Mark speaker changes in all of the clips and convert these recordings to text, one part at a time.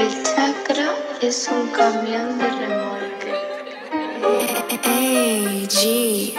Speaker 1: El chakra es un camión de remolque.
Speaker 2: Hey, G.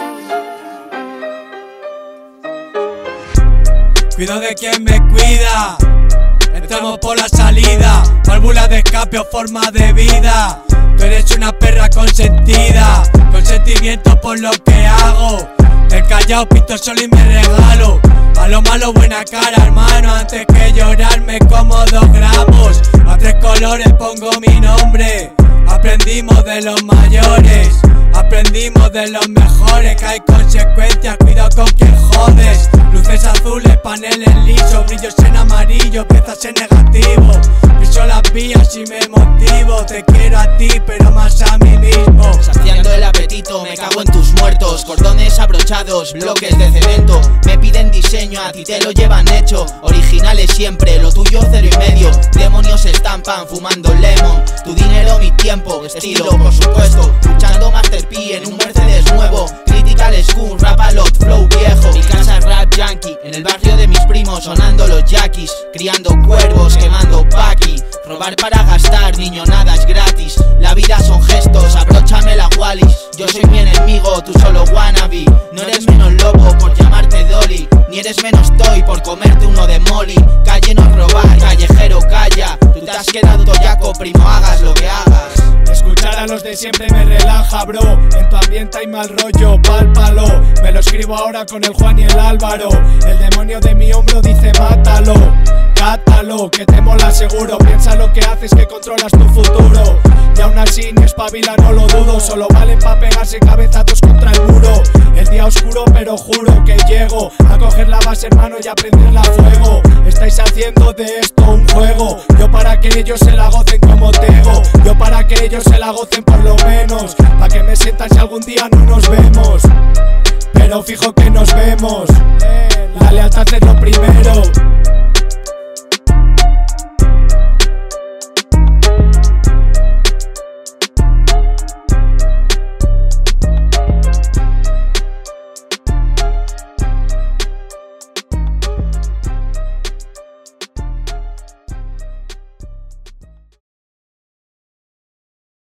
Speaker 3: Cuido de quien me cuida. Entramos por la salida. Válvula de escape o forma de vida. Tú eres una perra consentida, con sentimientos por lo que hago. Del callao pinto solo y me regalo. A lo malo buena cara, hermano. Antes que llorar me como 2 gramos. A 3 colores pongo mi nombre. Aprendimos de los mayores, aprendimos de los mejores. Que hay consecuencias, cuidado con quien jodes. Luces azules, paneles lisos, brillos en amarillo, piezas en negativo. Piso las vías y me motivo. Te quiero a ti, pero más a mí mismo.
Speaker 4: Saciando el apetito, me cago en tus muertos. Cordones abrochados, bloques de cemento. Me piden diseño, a ti te lo llevan hecho. Originales siempre, lo tuyo 0 y medio. Demonios se estampan fumando lemon. Tu dinero, mi tiempo, estilo por supuesto. Luchando Master P en un Mercedes nuevo. Critical School, Rapalot, flow viejo. Mi casa es rap yankee, en el barrio de mis primos sonando los yaquis. Criando cuervos, quemando paqui. Robar para gastar, niño, nada es gratis. La vida son gestos, abróchame la Wallis. Yo soy mi enemigo, tú solo wannabe. No eres menos lobo por llamarte Dolly, ni eres menos toy por comerte uno de Molly. Calle no robar, callejero calla. Tú te has quedado toyaco, primo, hagas lo que hagas.
Speaker 5: Escuchar a los de siempre me relaja, bro. En tu ambiente hay mal rollo, pálpalo. Me lo escribo ahora con el Juan y el Álvaro. El demonio de mi hombro dice mátalo. Cátalo, que te mola seguro. Piensa lo que haces, que controlas tu futuro. Y aún así ni espabila, no lo dudo. Solo valen pa' pegarse cabezazos contra el muro. El día oscuro, pero juro que llego a coger la base, hermano, y a prenderla a fuego. Estáis haciendo de esto un juego. Yo para que ellos se la gocen como Tego. Yo para que ellos se la gocen por lo menos. Pa' que me sientan si algún día no nos vemos. Pero fijo que nos vemos. La lealtad es lo primero.